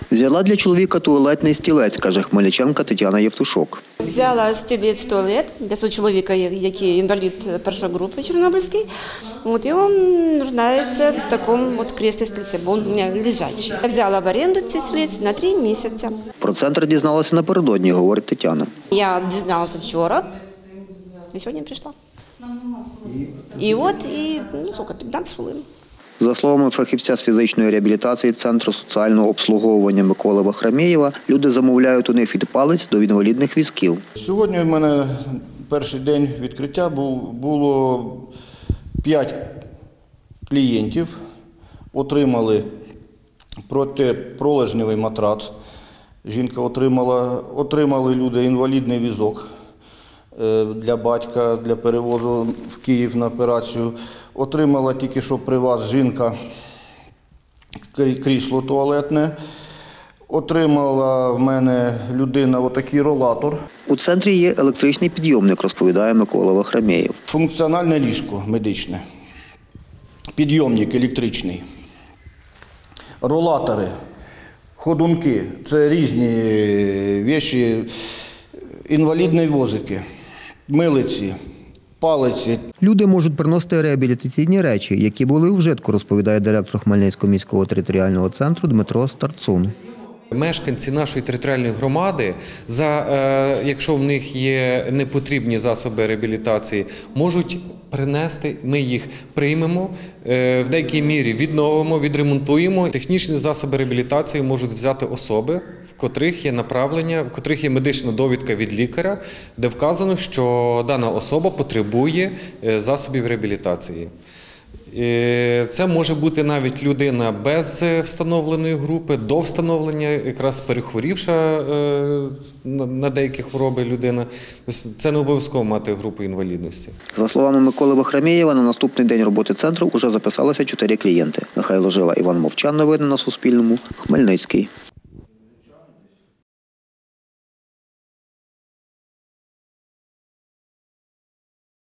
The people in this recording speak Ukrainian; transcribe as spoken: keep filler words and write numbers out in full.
Взяла для чоловіка туалетний стілець, каже хмельничанка Тетяна Євтушок. Взяла стілець туалет для свого чоловіка, який інвалід першої групи чорнобильський. От, і він нуждається в такому от креслі стільці, бо він у мене лежачий. Я взяла в оренду цей стілець на три місяці. Про центр дізналася напередодні, говорить Тетяна. Я дізналася вчора і сьогодні прийшла. І от, і, ну, скільки, п'ятнадцять хвилин. За словами фахівця з фізичної реабілітації Центру соціального обслуговування Миколи Вахрамєєва, люди замовляють у них від палиць до інвалідних візків. Сьогодні в мене перший день відкриття було п'ять клієнтів, отримали протипролежневий матрац. Жінка отримала, отримали люди інвалідний візок для батька, для перевозу в Київ на операцію. Отримала тільки що при вас жінка крісло туалетне. Отримала в мене людина отакий ролатор. У центрі є електричний підйомник, розповідає Микола Вахрамєєв. Функціональне ліжко медичне, підйомник електричний, ролатори, ходунки – це різні речі, інвалідні возики, милиці, палиці. Люди можуть приносити реабілітаційні речі, які були у вжитку, розповідає директор Хмельницького міського територіального центру Дмитро Старцун. Мешканці нашої територіальної громади, за, е, якщо в них є непотрібні засоби реабілітації, можуть принести, ми їх приймемо, е, в деякій мірі відновимо, відремонтуємо. Технічні засоби реабілітації можуть взяти особи, в котрих є направлення, в котрих є медична довідка від лікаря, де вказано, що дана особа потребує е, засобів реабілітації. Це може бути навіть людина без встановленої групи, до встановлення, якраз перехворівша на деякі хвороби людина. Це не обов'язково мати групу інвалідності. За словами Миколи Вахрамєєва, на наступний день роботи центру вже записалися чотири клієнти. Михайло Жила, Іван Мовчан. Новини на Суспільному. Хмельницький.